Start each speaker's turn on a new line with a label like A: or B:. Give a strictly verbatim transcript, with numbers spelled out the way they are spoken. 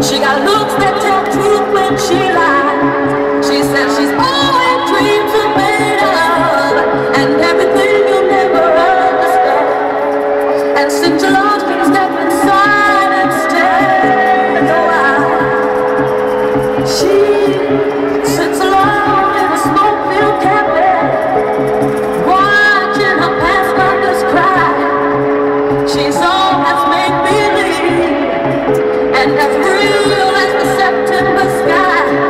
A: She got looks that tell truth when she lies. She says she's always dreams are made of, and everything you'll never understand. And since you're lost, you can step inside and stand a while. She sits alone in a smoke-filled cabin, watching her past lovers cry. She's all that's make believe, and as real as the September sky.